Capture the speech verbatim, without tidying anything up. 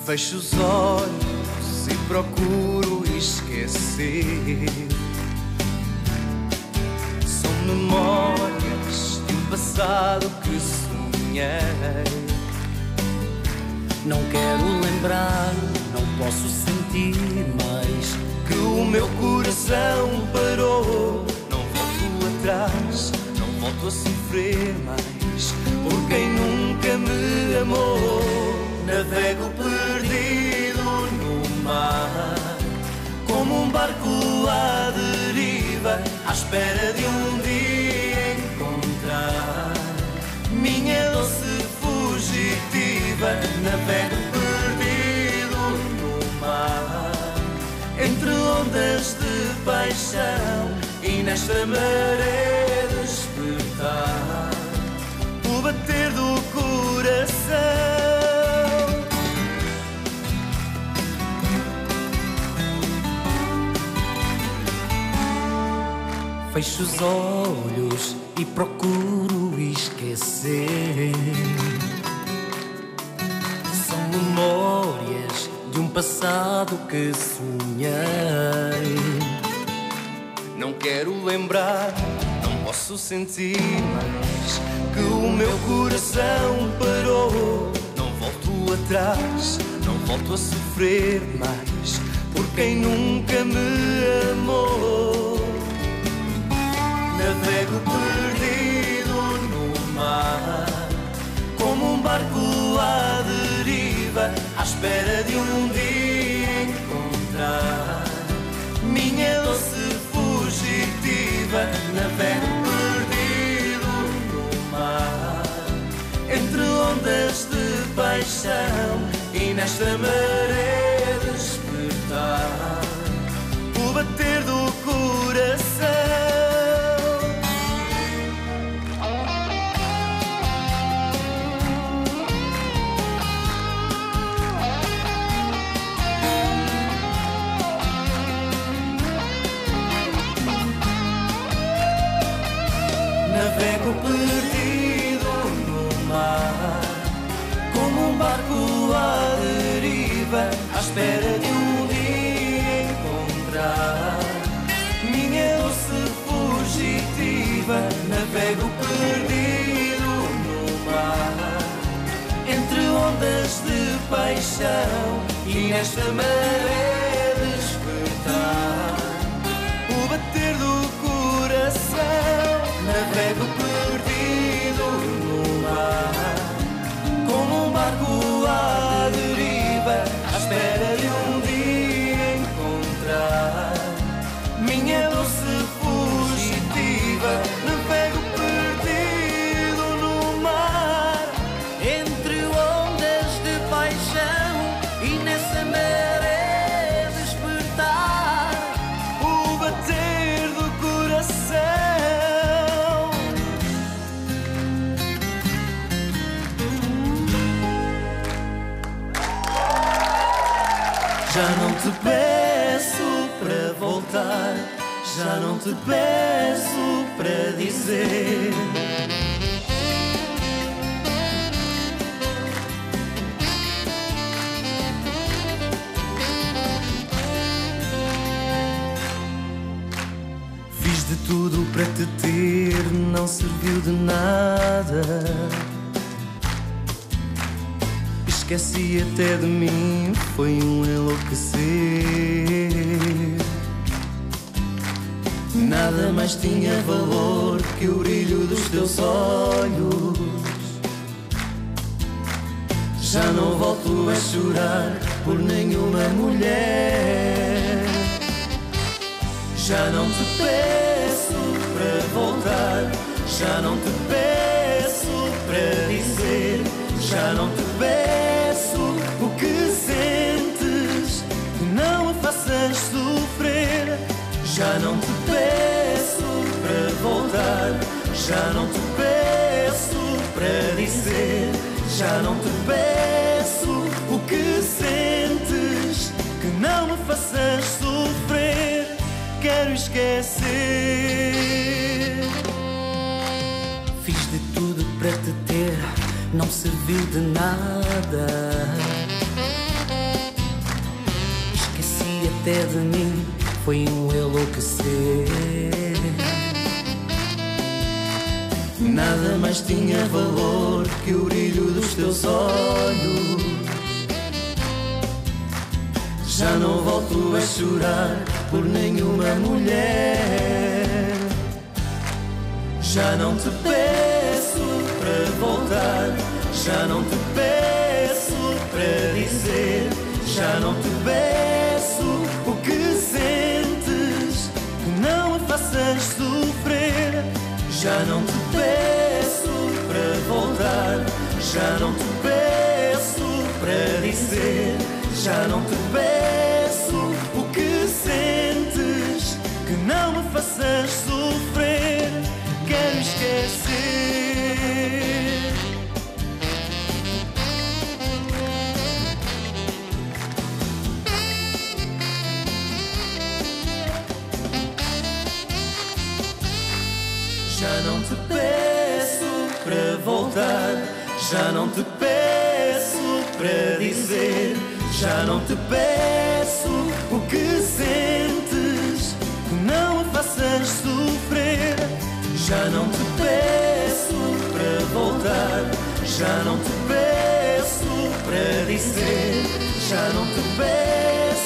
Fecho os olhos e procuro esquecer. São memórias de um passado que sonhei. Não quero lembrar, não posso sentir mais que o meu coração parou. Não volto atrás, não volto a sofrer mais por quem nunca me amou. Navego perdido no mar, como um barco à deriva, à espera de um dia encontrar minha doce fugitiva. Navego perdido no mar, entre ondas de paixão, e nesta maré despertar o bater do coração. Fecho os olhos e procuro esquecer. São memórias de um passado que sonhei. Não quero lembrar, não posso sentir mais que o meu coração parou. Não volto atrás, não volto a sofrer mais por quem nunca me amou. Navego perdido no mar, como um barco à deriva, à espera de um dia encontrar minha doce fugitiva. Navego perdido no mar, entre ondas de paixão, e nesta maré despertar o bater do coração. Navego perdido no mar, como um barco à deriva, à espera de um dia encontrar minha doce fugitiva. Navego perdido no mar, entre ondas de paixão, e nesta maré despertar o bater do coração. Navego perdido no mar, como um barco à deriva, à espera de um dia encontrar minha doce fugitiva. Navego perdido no mar, entre ondas de paixão, e nessa maré despertar o bater do coração. Já não te peço para voltar, já não te peço para dizer fiz de tudo para te ter, não serviu de nada. Esqueci até de mim, foi um enlouquecer. Nada mais tinha valor que o brilho dos teus olhos. Já não volto a chorar por nenhuma mulher. Já não te peço para voltar, já não te peço para dizer, já não te peço o que sentes, que não me faças sofrer. Já não te peço para voltar, já não te peço para dizer, já não te peço o que sentes, que não me faças sofrer. Quero esquecer. Fiz de tudo para te ter, não serviu de nada. até de mim foi um enlouquecer. Nada mais tinha valor que o brilho dos teus olhos. Já não volto a chorar por nenhuma mulher. Já não te peço para voltar, já não te peço para dizer, já não te peço o que sentes, que não me faças sofrer. Já não te peço para voltar, já não te peço para dizer, já não te peço o que sentes, que não me faças sofrer. Quero esquecer. Já não te peço para voltar, já não te peço para dizer, já não te peço o que sentes, que não me faças sofrer. Já não te peço para voltar, já não te peço para dizer, já não te peço